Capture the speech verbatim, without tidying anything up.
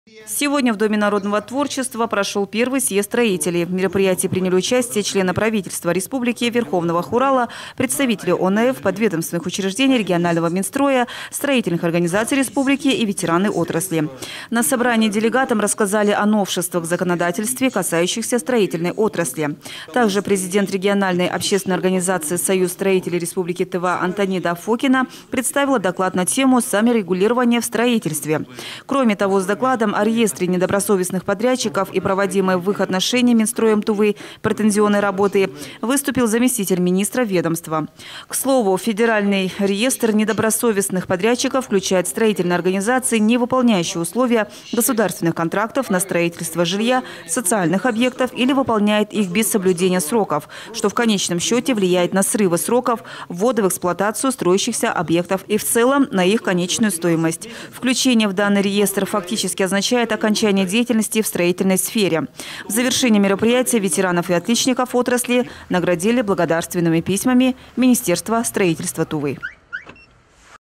Сегодня в Доме народного творчества прошел первый съезд строителей. В мероприятии приняли участие члены правительства Республики, Верховного Хурала, представители О Н Ф, подведомственных учреждений регионального Минстроя, строительных организаций Республики и ветераны отрасли. На собрании делегатам рассказали о новшествах в законодательстве, касающихся строительной отрасли. Также президент региональной общественной организации «Союз строителей Республики Тыва» Антонида Фокина представила доклад на тему «Саморегулирование в строительстве». Кроме того, с докладом о реестре недобросовестных подрядчиков и проводимой в их отношении Минстроем Тувы претензионной работы выступил заместитель министра ведомства. К слову, федеральный реестр недобросовестных подрядчиков включает строительные организации, не выполняющие условия государственных контрактов на строительство жилья, социальных объектов или выполняет их без соблюдения сроков, что в конечном счете влияет на срывы сроков ввода в эксплуатацию строящихся объектов и в целом на их конечную стоимость. Включение в данный реестр фактически означает окончание деятельности в строительной сфере. В завершении мероприятия ветеранов и отличников отрасли наградили благодарственными письмами Министерства строительства Тувы.